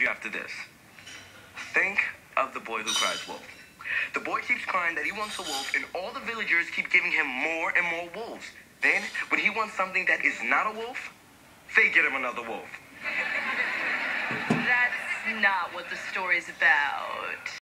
you after this. Think of the boy who cries wolf. The boy keeps crying that he wants a wolf, and all the villagers keep giving him more and more wolves. Then, when he wants something that is not a wolf, they get him another wolf. That's not what the story's about.